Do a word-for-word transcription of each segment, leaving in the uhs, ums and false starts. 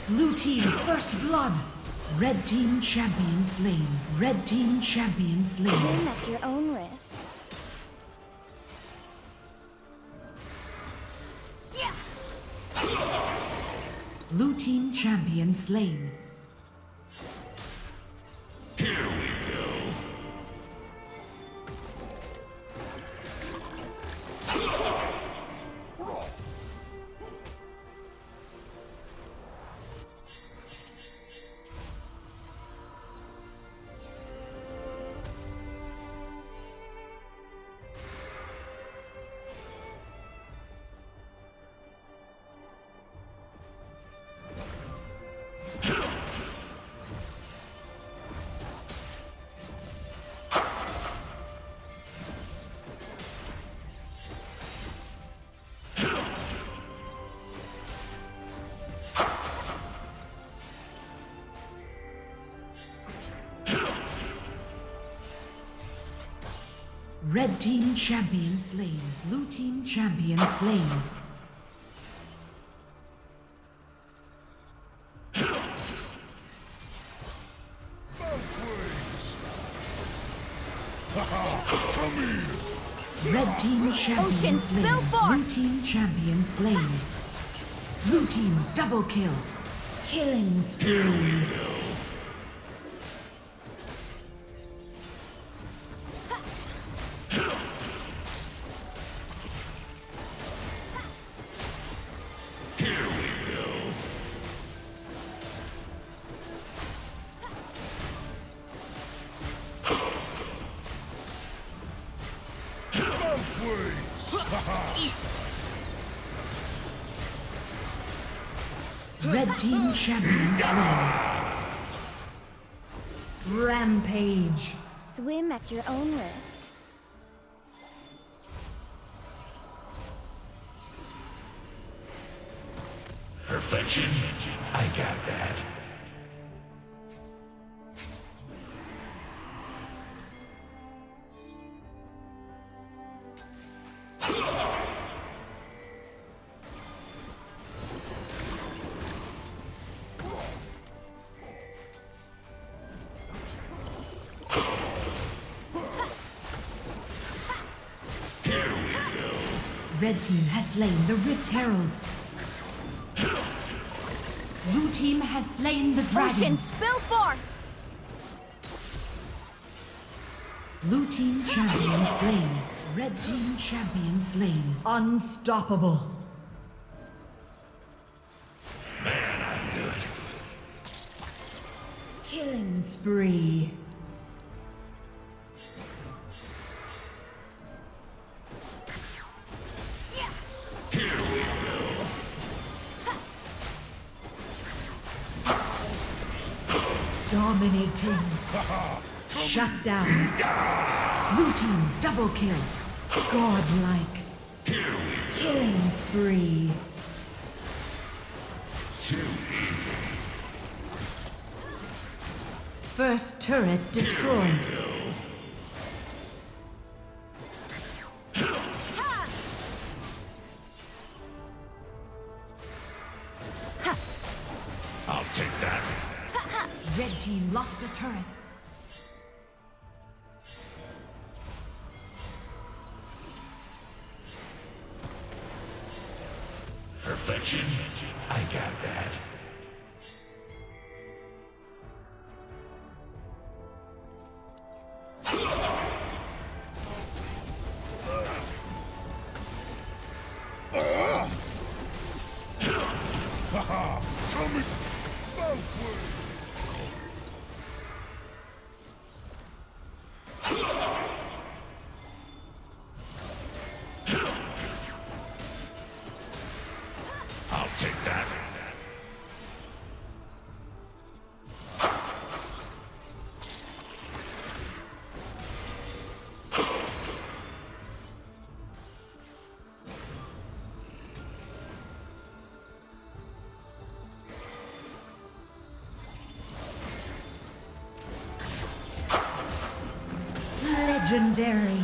Blue team first blood. Red team champion slain. Red team champion slain. Swim at your own risk. Blue team champion slain. Red team champion slain. Blue team champion slain. Red team champion Ocean slain. Spillborn. Blue team champion slain. Blue team double kill. Killing spree. Red team champion slain. Rampage. Swim at your own risk. Perfection? I got that. Red team has slain the Rift Herald. Blue team has slain the dragon. Ocean Spillborn. Blue team champion slain. Red team champion slain. Unstoppable. Man, I'm good. Killing spree. Dominating. Shut down. Blue team double kill. Godlike. Killing spree. Too easy. First turret destroyed. I'll take that. Red team lost a turret. Perfection? I got that. I'll take that. Legendary.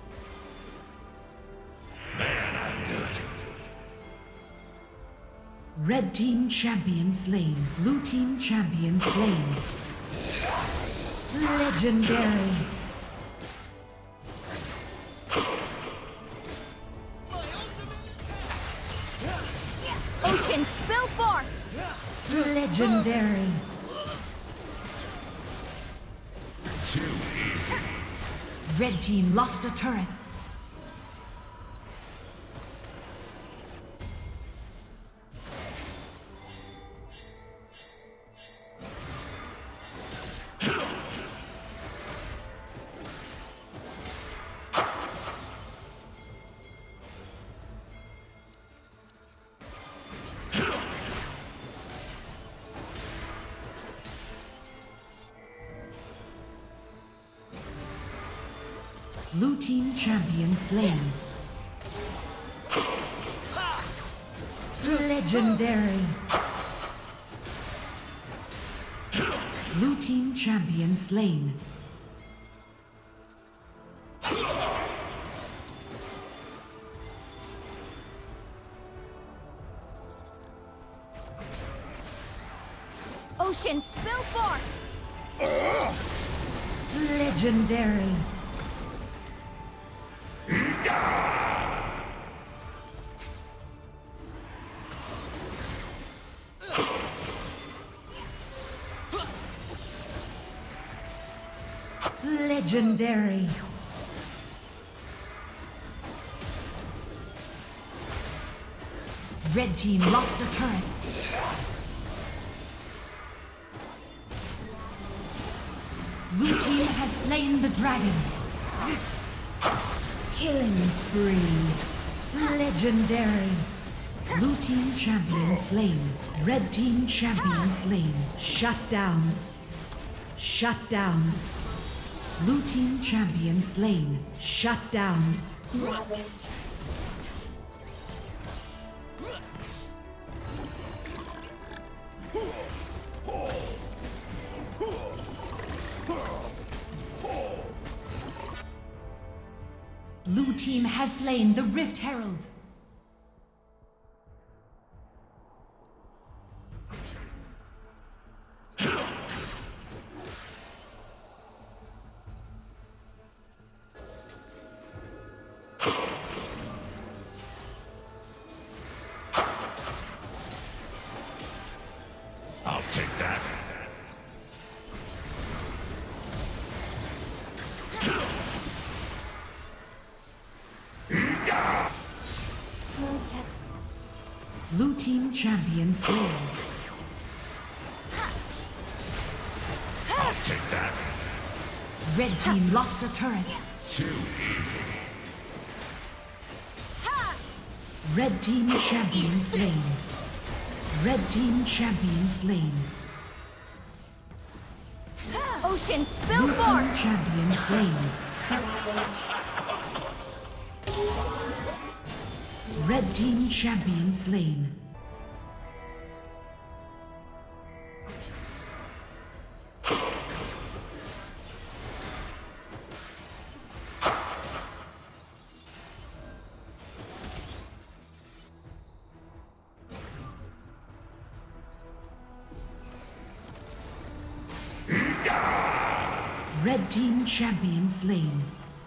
Man, I'm good. Red team champion slain. Blue team champion slain. Legendary. Ocean spill forth! Legendary. Too easy. Red team lost a turret. Blue team champion slain. Legendary. Blue team champion slain. Ocean spill forth! Legendary. Legendary. Red team lost a turret. Blue team has slain the dragon. Killing spree. Legendary. Blue team champion slain. Red team champion slain. Shut down. Shut down. Blue team champion slain. Shut down. Blue team has slain the Rift Herald. I'll take that. Blue team champion slain. I'll take that. Red team lost a turret. Too easy. Red team champion slain. Red team champion slain. Ocean spill Blue team forth! champion slain. Red team champion slain. Red team champion slain.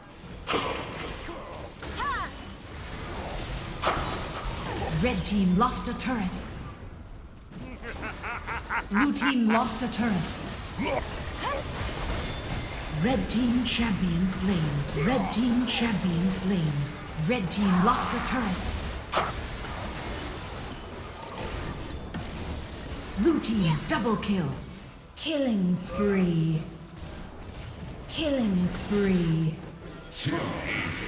Red team lost a turret. Blue team lost a turret. Red team champion slain. Red team champion slain. Red team lost a turret. Blue team double kill. Killing spree. Killing spree. Too easy.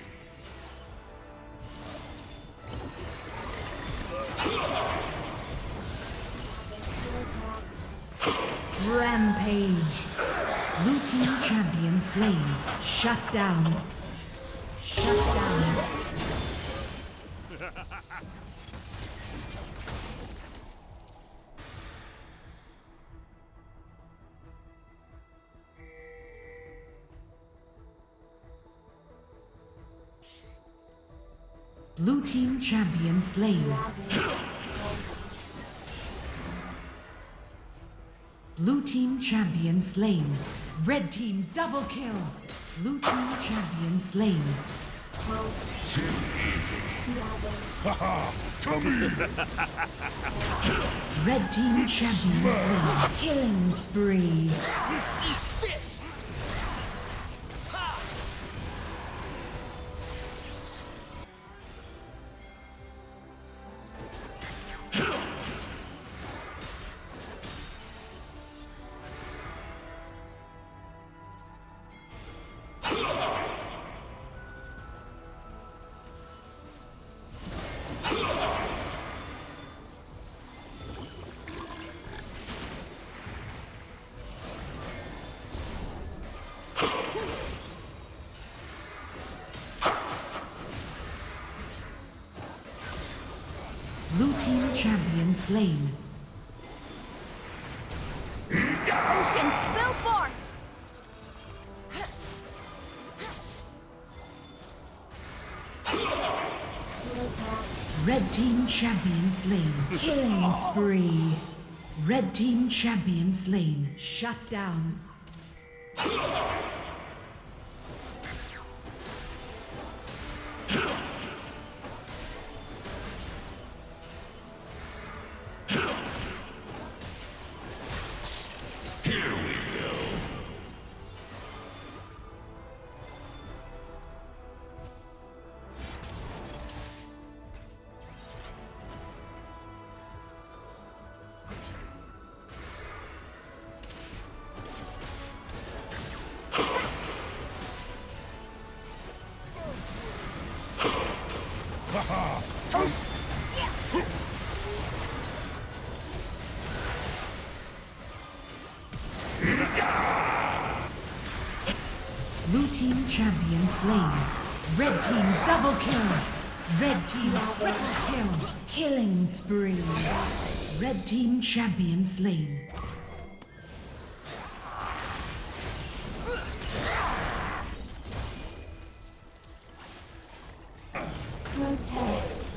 Rampage. Blue team champion slain. Shut down. Shut down. Blue team champion slain. Blue team champion slain. Red team double kill. Blue team champion slain. Too easy. Haha, come here. Red team champion slain. Killing spree. Blue team champion slain. Ocean, spill forth! Red team champion slain. Killing spree. Red team champion slain. Shut down. Blue team champion slain. Red team double kill. Red team triple kill. Killing spree. Red team champion slain. Protect.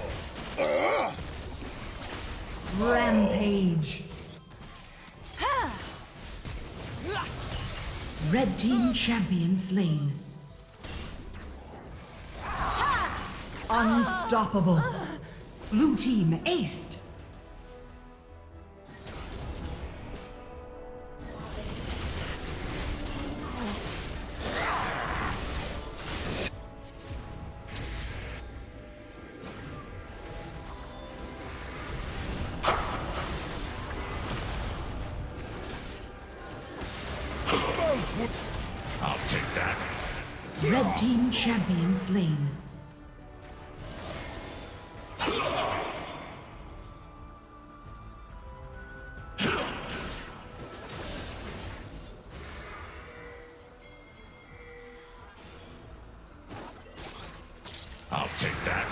Rampage. Red team champion slain. Unstoppable. Blue team aced. I'll take that. Red team champion slain. I'll take that.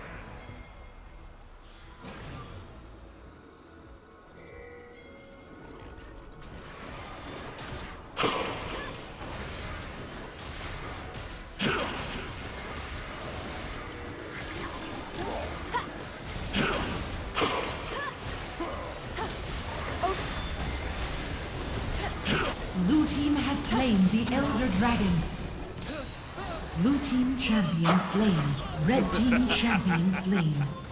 Blue team has slain the Elder Dragon. Blue team champion slain. Red team champion slain.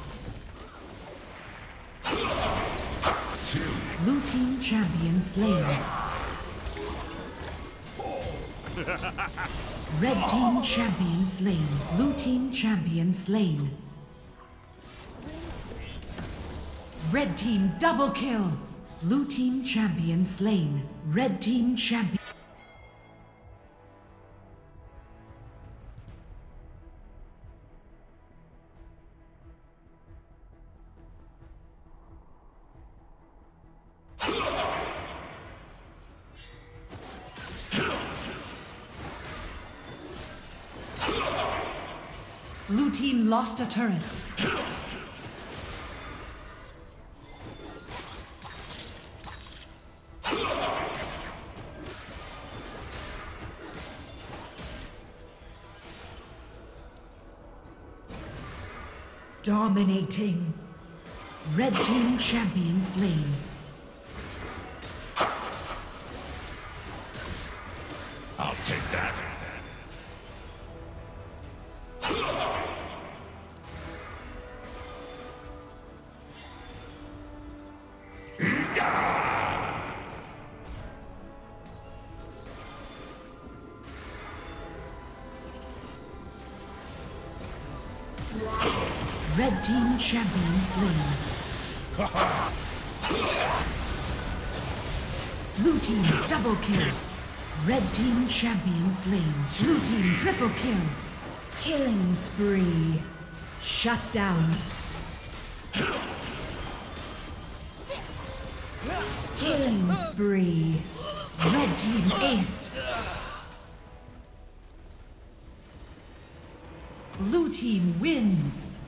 Two. Blue team champion slain. Red team champion slain. Blue team champion slain. Red team double kill. Blue team champion slain. Red team champion. Blue team lost a turret. Dominating. Red team champion slain. Red team champion slain. Blue team double kill. Red team champion slain. Blue team triple kill. Killing spree. Shut down. Killing spree. Red team aced. Blue team wins.